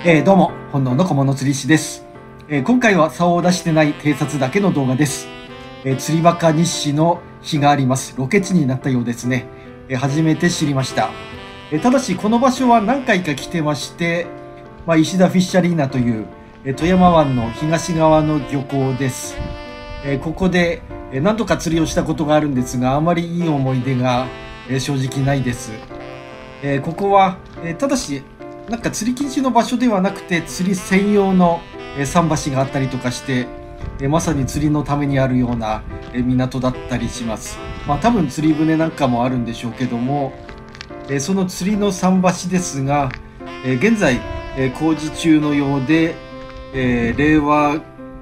どうも、本能の小物釣り師です。今回は竿を出してない偵察だけの動画です。釣りバカ日誌の日があります。ロケ地になったようですね。初めて知りました。ただし、この場所は何回か来てまして、石田フィッシャリーナという、富山湾の東側の漁港です。ここで、何度か釣りをしたことがあるんですが、あまりいい思い出が、正直ないです。ここは、ただし、なんか釣り禁止の場所ではなくて釣り専用の桟橋があったりとかしてまさに釣りのためにあるような港だったりします。多分釣り船なんかもあるんでしょうけども、その釣りの桟橋ですが現在工事中のようで令和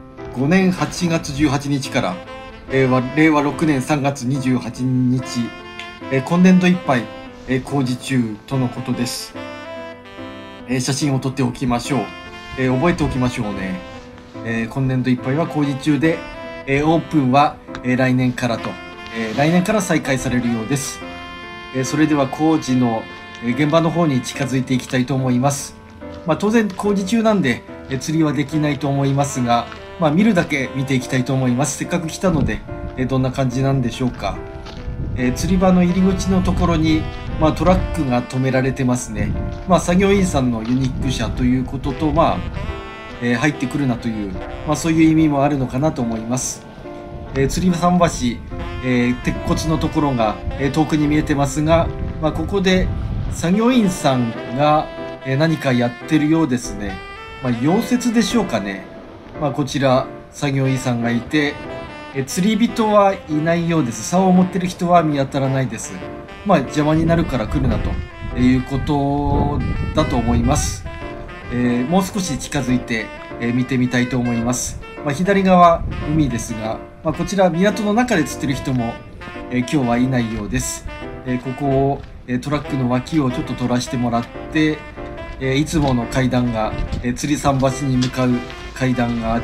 5年8月18日から令和6年3月28日今年度いっぱい工事中とのことです。写真を撮っておきましょう。覚えておきましょうね。今年度いっぱいは工事中で、オープンは、来年からと、来年から再開されるようです。それでは工事の、現場の方に近づいていきたいと思います。当然工事中なんで、釣りはできないと思いますが、見るだけ見ていきたいと思います。せっかく来たので、どんな感じなんでしょうか。釣り場の入り口のところに、トラックが止められてますね。作業員さんのユニック車ということと、入ってくるなという、そういう意味もあるのかなと思います。釣り桟橋、鉄骨のところが、遠くに見えてますが、ここで作業員さんが、何かやってるようですね。溶接でしょうかね。こちら作業員さんがいて、釣り人はいないようです。竿を持ってる人は見当たらないです。邪魔になるから来るなということだと思います。もう少し近づいて、見てみたいと思います。左側海ですが、こちら港の中で釣ってる人も、今日はいないようです。ここを、トラックの脇をちょっと取らせてもらって、いつもの階段が、釣り桟橋に向かう階段があって、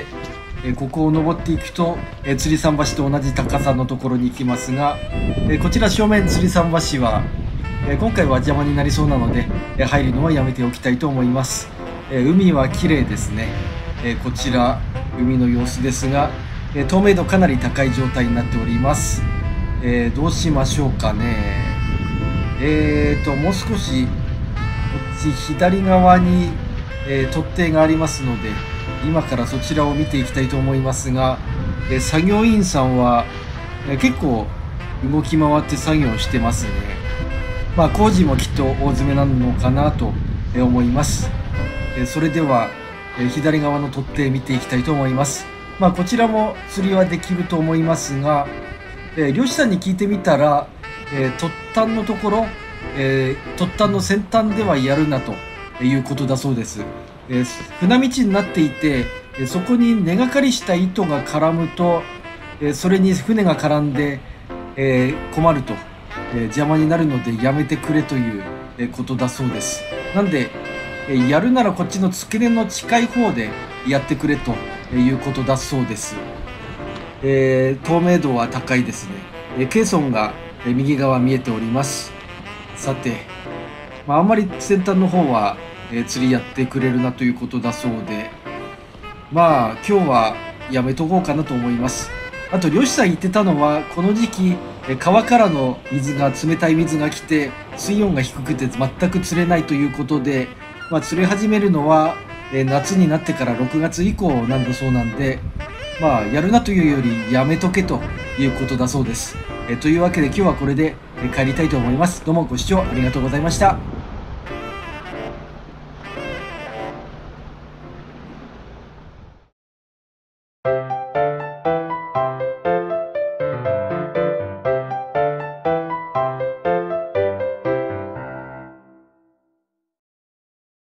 ここを登っていくと、釣り桟橋と同じ高さのところに行きますが、こちら正面釣り桟橋は、今回は邪魔になりそうなので、入るのはやめておきたいと思います。海は綺麗ですね。こちら海の様子ですが、透明度かなり高い状態になっております。どうしましょうかね。もう少しこっち左側に、突堤がありますので、今からそちらを見ていきたいと思いますが、作業員さんは、結構動き回って作業してますね。工事もきっと大詰めなのかなと思います。それでは、左側の突堤見ていきたいと思います。こちらも釣りはできると思いますが、漁師さんに聞いてみたら、突端のところ、突端の先端ではやるなということだそうです。船道になっていて、そこに根がかりした糸が絡むと、それに船が絡んで、困ると、邪魔になるのでやめてくれということだそうです。なんで、やるならこっちの付け根の近い方でやってくれということだそうです。透明度は高いですね。ケーソンが右側見えております。さて、あんまり先端の方は釣りやってくれるなということだそうで、今日はやめとこうかなと思います。あと漁師さん言ってたのは、この時期川からの水が冷たい水が来て水温が低くて全く釣れないということで、釣れ始めるのは夏になってから6月以降なんだそうなんで、やるなというよりやめとけということだそうです。というわけで今日はこれで帰りたいと思います。どうもご視聴ありがとうございました。